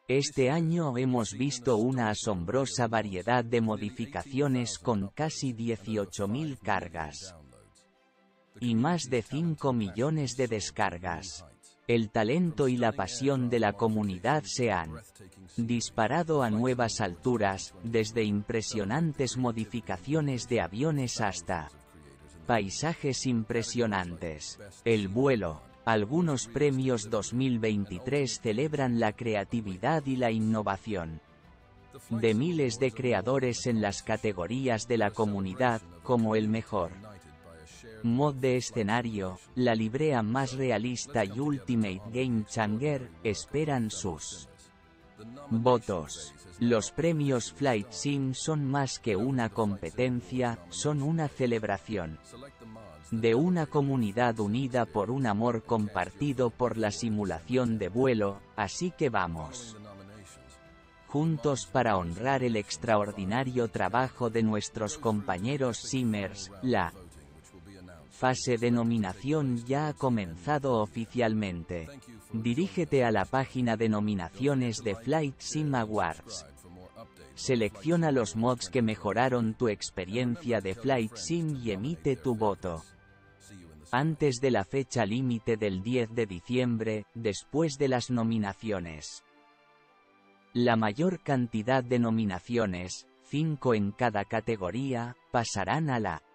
Este año hemos visto una asombrosa variedad de modificaciones con casi 18.000 cargas y más de 5 millones de descargas. El talento y la pasión de la comunidad se han disparado a nuevas alturas, desde impresionantes modificaciones de aviones hasta paisajes impresionantes. El vuelo. Algunos premios 2023 celebran la creatividad y la innovación de miles de creadores en las categorías de la comunidad, como el mejor mod de escenario, la librea más realista y Ultimate Game Changer, esperan sus votos. Los premios Flight Sim son más que una competencia, son una celebración de una comunidad unida por un amor compartido por la simulación de vuelo, así que vamos juntos para honrar el extraordinario trabajo de nuestros compañeros Simmers. La fase de nominación ya ha comenzado oficialmente. Dirígete a la página de nominaciones de Flight Sim Awards. Selecciona los mods que mejoraron tu experiencia de Flight Sim y emite tu voto antes de la fecha límite del 10 de diciembre, después de las nominaciones. La mayor cantidad de nominaciones, 5 en cada categoría, pasarán a la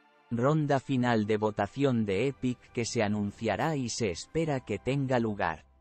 ronda final de votación de Epic que se anunciará y se espera que tenga lugar